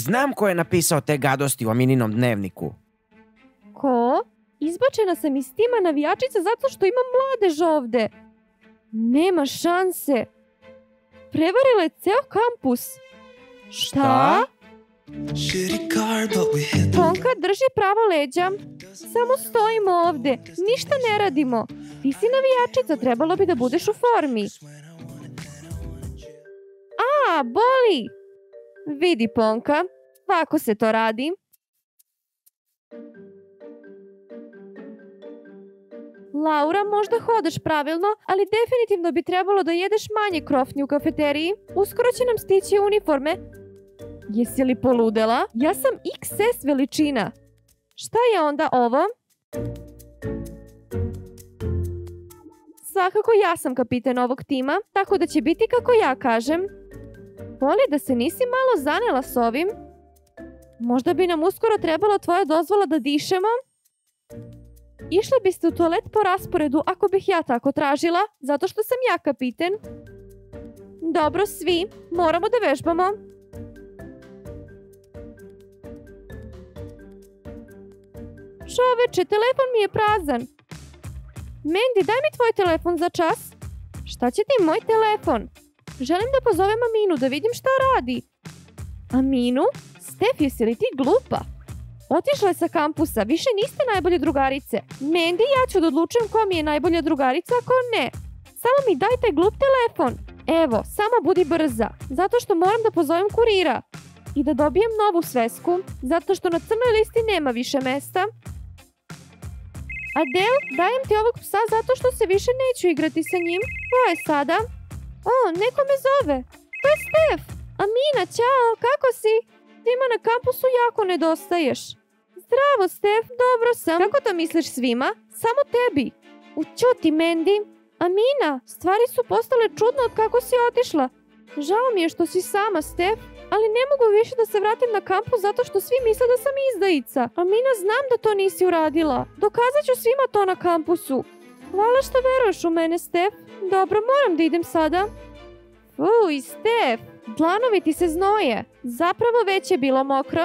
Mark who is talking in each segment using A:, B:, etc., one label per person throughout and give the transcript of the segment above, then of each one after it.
A: Znam ko je napisao te gadosti u Amininom dnevniku.
B: Ko? Izbačena sam iz tima navijačica zato što ima mladež ovde. Nema šanse. Prevarila je ceo kampus. Šta? Ponka, drži pravo leđa. Samo stojimo ovde. Ništa ne radimo. Ti si navijačica, trebalo bi da budeš u formi. A, boli. Vidi, Ponka. Ovako se to radi. Laura, možda hodaš pravilno, ali definitivno bi trebalo da jedeš manje krofni u kafeteriji. Uskoro će nam stići uniforme. Jesi li poludela? Ja sam XS veličina. Šta je onda ovo? Svakako ja sam kapiten ovog tima, tako da će biti kako ja kažem. Boli da se nisi malo zanela s ovim? Možda bi nam uskoro trebala tvoja dozvola da dišemo? Išli biste u toalet po rasporedu ako bih ja tako tražila, zato što sam ja kapiten. Dobro, svi. Moramo da vežbamo. Čoveče, telefon mi je prazan. Mandy, daj mi tvoj telefon za čas. Šta će ti moj telefon? Želim da pozovem Aminu da vidim šta radi. Aminu? Stef, jesi li ti glupa? Otišla je sa kampusa, više niste najbolje drugarice. Mandy, ja ću da odlučujem ko mi je najbolja drugarica, a ko ne. Samo mi daj taj glup telefon. Evo, samo budi brza, zato što moram da pozovem kurira. I da dobijem novu svesku, zato što na crnoj listi nema više mesta. Adele, dajem ti ovog psa zato što se više neću igrati sa njim. Ko je sada? O, neko me zove. To je Stef. Amina, ćao, kako si? Svima na kampusu jako nedostaješ. Zdravo, Stef, dobro sam. Kako to misliš svima? Samo tebi. Ućuti, Mandy. Amina, stvari su postale čudno od kako si otišla. Žao mi je što si sama, Stef, ali ne mogu više da se vratim na kampus zato što svi misle da sam izdajica. Amina, znam da to nisi uradila. Dokazat ću svima to na kampusu. Hvala što veruješ u mene, Stef. Dobro, moram da idem sada. Fuj, Stef, dlanovi ti se znoje. Zapravo već je bilo mokro.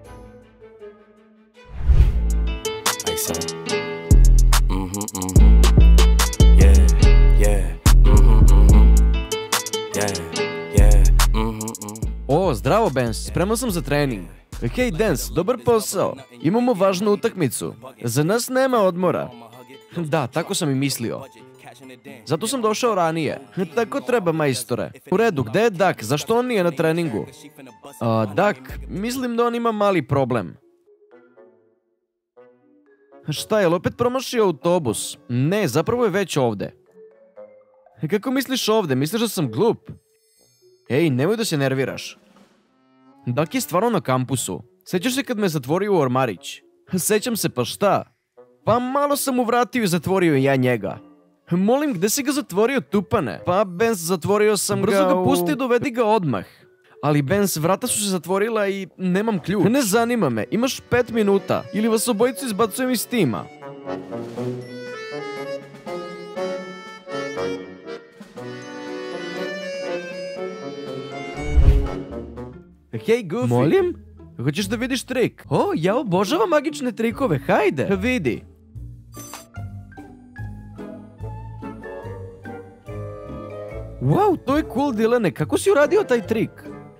A: O, zdravo, Benz, spreman sam za trening. Hej, Dance, dobar posao. Imamo važnu utakmicu. Za nas nema odmora. Da, tako sam i mislio. Zato sam došao ranije. Tako treba, majstore. U redu, gde je Dak? Zašto on nije na treningu? Dak, mislim da on ima mali problem. Šta je, opet promašio autobus? Ne, zapravo je već ovde. Kako misliš ovde? Misliš da sam glup? Ej, nemoj da se nerviraš. Dak je stvarno na kampusu. Sećaš se kad me zatvorio u ormarić? Sećam se, pa šta? Pa malo sam mu vratio i zatvorio ja njega. Molim, gde si ga zatvorio, tupane? Pa, Benz, zatvorio sam ga u... Brzo ga pusti i dovedi ga odmah. Ali, Benz, vrata su se zatvorila i nemam ključ. Ne zanima me, imaš 5 minuta. Ili vas obojicu izbacujem iz tima. Hej, Goofy. Molim? Hoćeš da vidiš trik? O, ja obožavam magične trikove, hajde. Vidi. Wow, to je cool, Dilane, kako si uradio taj trik?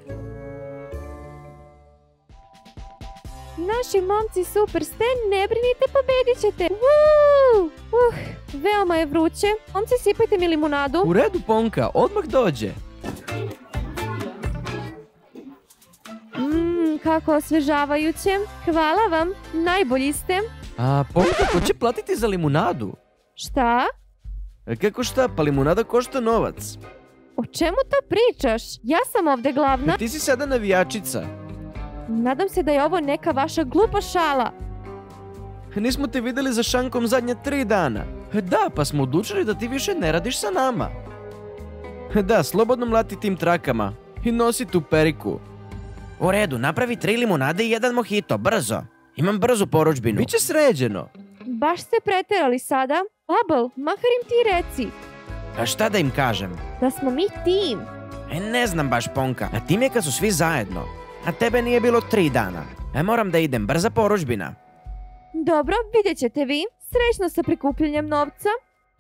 B: Naši momci super ste, ne brinite, pobedit ćete. Veoma je vruće. Momci, sipajte mi limunadu.
A: U redu, Ponka, odmah dođe.
B: Kako osvežavajuće. Hvala vam, najbolji ste.
A: A, Ponka, ko će platiti za limunadu?
B: Šta?
A: Kako šta, pa limunada košta novac.
B: O čemu to pričaš? Ja sam ovde glavna.
A: Ti si sada navijačica.
B: Nadam se da je ovo neka vaša glupa šala.
A: Nismo te videli za šankom zadnje 3 dana. Da, pa smo odlučili da ti više ne radiš sa nama. Da, slobodno mlati tim trakama. I nosi tu periku.
C: U redu, napravi 3 limunade i 1 mojito, brzo. Imam brzu poručbinu.
A: Biće sređeno.
B: Baš ste preterali sada. Bubble, makar im ti reci.
C: A šta da im kažem?
B: Da smo mi tim.
C: Ne znam baš, Ponka. A tim je kad su svi zajedno. A tebe nije bilo 3 dana. Moram da idem, brza porudžbina.
B: Dobro, vidjet ćete vi. Srećno sa prikupljanjem novca.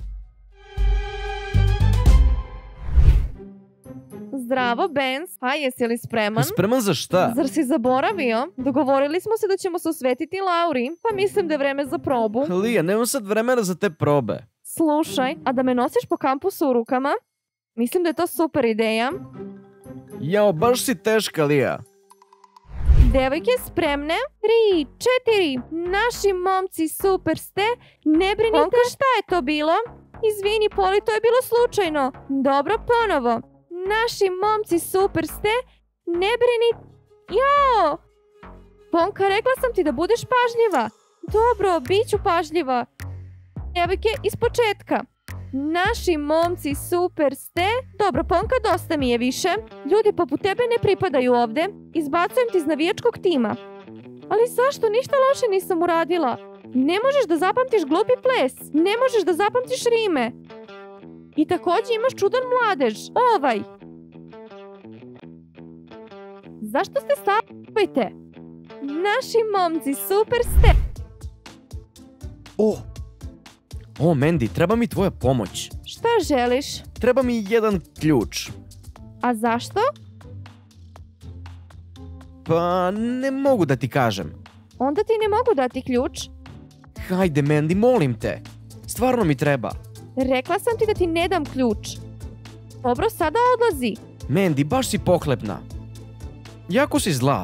B: Zdravo, Benz. A jesi li spreman?
A: Spreman za šta?
B: Zar si zaboravio? Dogovorili smo se da ćemo se osvetiti Lauri, pa mislim da je vreme za probu.
A: Lija, nemam sad vremena za te probe.
B: Slušaj, a da me nosiš po kampusu u rukama? Mislim da je to super ideja.
A: Jao, baš si teška, Lija.
B: Devojke, spremne? 3, 4. Naši momci super ste. Ne brinite. Ponka, šta je to bilo? Izvini, Poli, to je bilo slučajno. Dobro, ponovo. Naši momci super ste. Ne brinite. Jao! Ponka, rekla sam ti da budeš pažljiva. Dobro, bit ću pažljiva. Devojke, iz početka. Naši momci super ste. Dobro, Ponka, dosta mi je više. Ljudi poput tebe ne pripadaju ovde. Izbacujem ti iz navijačkog tima. Ali zašto? Ništa loše nisam uradila. Ne možeš da zapamtiš glupi ples. Ne možeš da zapamtiš rime. I također imaš čudan mladež. Ovaj. Zašto ste stavite? Naši momci super ste.
A: O, Mandy, treba mi tvoja pomoć.
B: Šta želiš?
A: Treba mi jedan ključ.
B: A zašto?
A: Pa, ne mogu da ti kažem.
B: Onda ti ne mogu dati ključ.
A: Hajde, Mandy, molim te. Stvarno mi treba.
B: Rekla sam ti da ti ne dam ključ. Dobro, sada odlazi.
A: Mandy, baš si pohlepna. Jako si zla.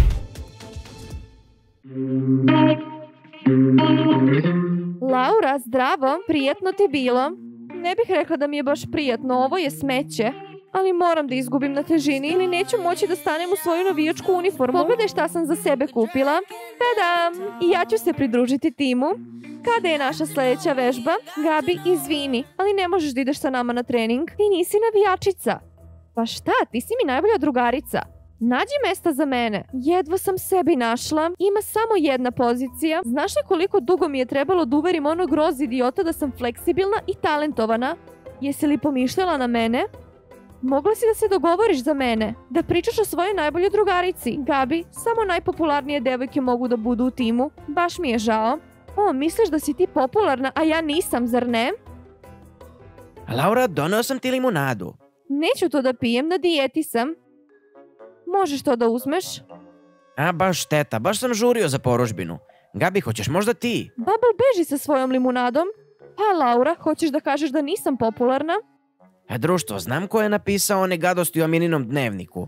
B: Laura, zdravo, prijetno ti bilo. Ne bih rekla da mi je baš prijatno, ovo je smeće. Ali moram da izgubim na težini ili neću moći da stanem u svoju navijačku uniformu. Pogledaj šta sam za sebe kupila. Tadam! I ja ću se pridružiti timu. Kada je naša sljedeća vežba? Gabi, izvini, ali ne možeš da ideš sa nama na trening. Ti nisi navijačica. Pa šta, ti si mi najbolja drugarica. Nađi mesta za mene. Jedva sam sebi našla. Ima samo jedna pozicija. Znaš li koliko dugo mi je trebalo da uverim onog roz idiota da sam fleksibilna i talentovana? Jesi li pomišljala na mene? Mogla si da se dogovoriš za mene. Da pričaš o svojoj najboljoj drugarici. Gabi, samo najpopularnije devojke mogu da budu u timu. Baš mi je žao. O, misliš da si ti popularna, a ja nisam, zar ne?
C: Laura, doneo sam ti limunadu.
B: Neću to da pijem, na dijeti sam. Možeš to da uzmeš?
C: A baš šteta, baš sam žurio za porudžbinu. Gabi, hoćeš možda ti?
B: Bubble beži sa svojom limunadom. Pa Laura, hoćeš da kažeš da nisam popularna?
C: Društvo, znam ko je napisao one gadosti u Amininom dnevniku.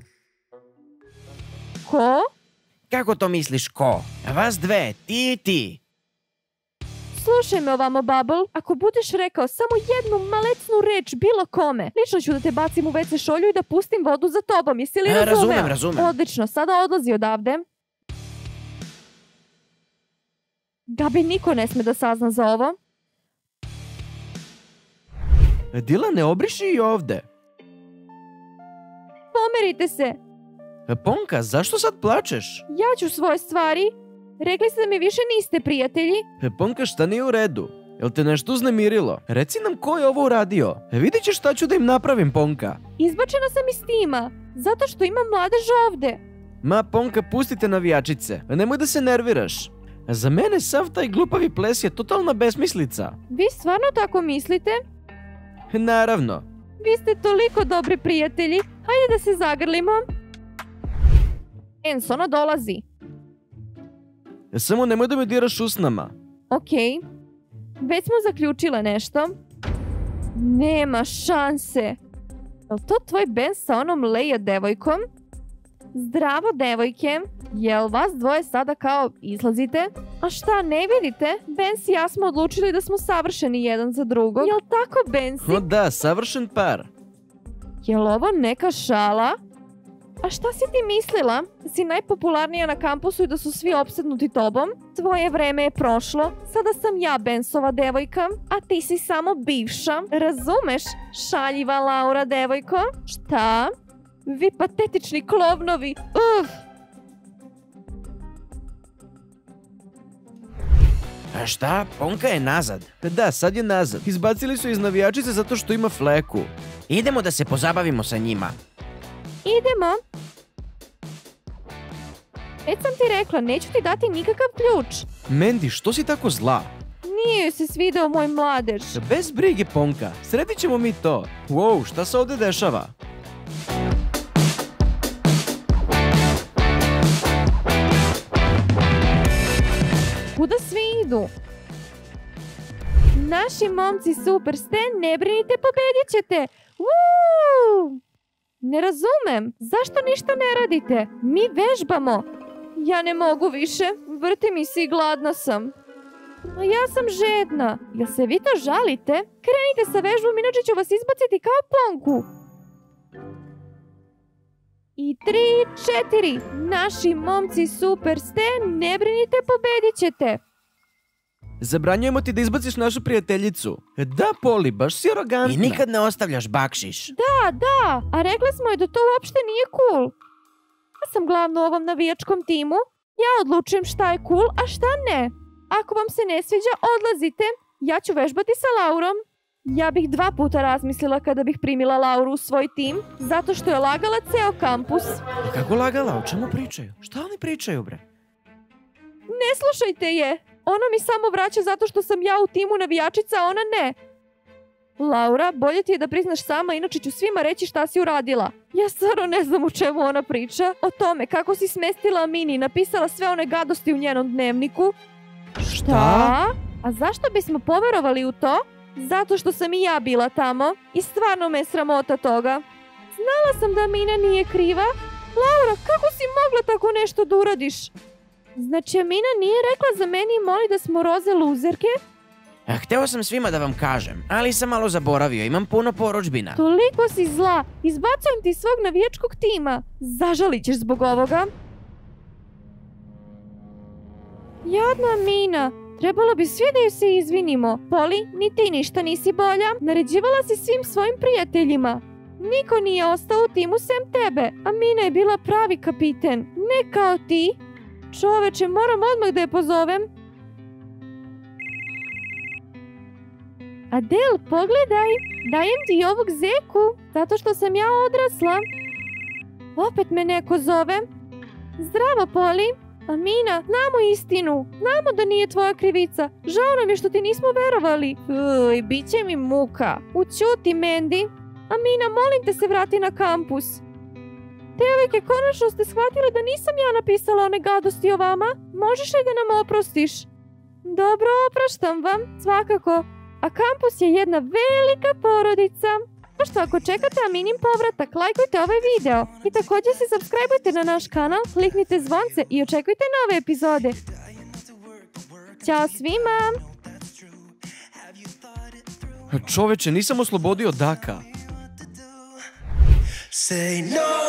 B: Ko?
C: Kako to misliš ko? Vas dve, ti i ti.
B: Slušaj me ovamo, Bubble. Ako budeš rekao samo jednu malecnu reč bilo kome, lično ću da te bacim u WC šolju i da pustim vodu za tobom. Jesi li razumeo?
C: Razumem.
B: Odlično, sada odlazi odavde. Gabi, niko ne sme da sazna za ovo.
A: Dila, ne obriši i ovde.
B: Pomerite se.
A: Ponka, zašto sad plačeš?
B: Ja ću svoje stvari. Rekli ste da mi više niste prijatelji.
A: Ponka, šta nije u redu? Jel te nešto uznemirilo? Reci nam ko je ovo uradio. Vidit ćeš šta ću da im napravim, Ponka.
B: Izbačena sam iz tima. Zato što imam mladež ovde.
A: Ma, Ponka, pustite navijačice. Nemoj da se nerviraš. Za mene sav taj glupavi ples je totalna besmislica.
B: Vi stvarno tako mislite?
A: Naravno.
B: Vi ste toliko dobri prijatelji. Hajde da se zagrlimo. Ens, ona dolazi.
A: Samo nemoj da me diraš usnama.
B: Okej. Već smo zaključile nešto. Nema šanse. Jel to tvoj Ben sa onom Leia devojkom? Zdravo, devojke. Jel vas dvoje sada kao izlazite? A šta, ne vidite? Benz i ja smo odlučili da smo savršeni jedan za drugog. Jel tako, Benzi?
A: O da, savršen par.
B: Jel ovo neka šala? A šta si ti mislila? Da si najpopularnija na kampusu i da su svi opsednuti tobom? Tvoje vreme je prošlo. Sada sam ja Bensova devojka, a ti si samo bivša. Razumeš? Šaljiva Laura devojko. Šta? Vi patetični klovnovi.
C: A šta? Ponka je nazad.
A: Da, sad je nazad. Izbacili su iz navijačice zato što ima fleku.
C: Idemo da se pozabavimo sa njima.
B: Idemo. Već sam ti rekla, neću ti dati nikakav ključ.
A: Mandy, što si tako zla?
B: Nije joj se svidao moj mladež.
A: Bez brige, Ponka. Sredit ćemo mi to. Wow, šta se ovdje dešava?
B: Kuda svi idu? Naši momci super ste, ne brinite, pobedit ćete. Uuu! Ne razumem, zašto ništa ne radite? Mi vežbamo. Ja ne mogu više, vrti mi se i gladna sam. A ja sam žedna. Jel se vi to žalite? Krenite sa vežbom, inače ću vas izbaciti kao Ponku. I 3, 4. Naši momci super ste, ne brinite, pobedit ćete.
A: Zabranjujemo ti da izbaciš našu prijateljicu. Da, Poli, baš si arogantna.
C: I nikad ne ostavljaš bakšiš.
B: Da, a rekli smo joj da to uopšte nije cool. Ja sam glavna u ovom navijačkom timu. Ja odlučujem šta je cool, a šta ne. Ako vam se ne sviđa, odlazite. Ja ću vežbati sa Laurom. Ja bih 2 puta razmislila kada bih primila Lauru u svoj tim, zato što je lagala ceo kampus.
C: Kako lagala? O čemu pričaju? Šta oni pričaju, bre?
B: Ne slušajte je. Ona mi samo vraća zato što sam ja u timu navijačica, a ona ne. Laura, bolje ti je da priznaš sama, inače ću svima reći šta si uradila. Ja stvarno ne znam o čemu ona priča. O tome kako si smestila Amini i napisala sve one gadosti u njenom dnevniku. Šta? A zašto bismo poverovali u to? Zato što sam i ja bila tamo i stvarno me je sramota toga. Znala sam da Amina nije kriva. Laura, kako si mogla tako nešto da uradiš? Znači, Amina nije rekla za meni i moli da smo roze luzerke?
C: Hteo sam svima da vam kažem, ali sam malo zaboravio, imam puno porudžbina.
B: Toliko si zla, izbacujem ti svog navijačkog tima. Zažalit ćeš zbog ovoga. Jadna Amina, trebalo bi svi da ju se izvinimo. Poli, ni ti ništa nisi bolja, naređivala si svim svojim prijateljima. Niko nije ostao u timu sem tebe. Amina je bila pravi kapiten, ne kao ti. Čoveče, moram odmah da je pozovem. Adel, pogledaj, dajem ti ovog zeku, zato što sam ja odrasla. Opet me neko zove. Zdravo, Poli. Amina, znamo istinu. Znamo da nije tvoja krivica. Žao nam je što ti nismo verovali. Uj, bit će mi muka. Ućuti, Mandy. Amina, molim te se vrati na kampus. Devojke, konačno ste shvatili da nisam ja napisala one gadosti o vama? Možeš li da nam oprostiš? Dobro, opraštam vam, svakako. A kampus je jedna velika porodica. Što ako čekate Aminin povratak, lajkujte ovaj video. I također se subscribeujte na naš kanal, kliknite zvonce i očekujte nove epizode. Ćao svima!
A: Čoveče, nisam oslobodio Daka.
D: Say no.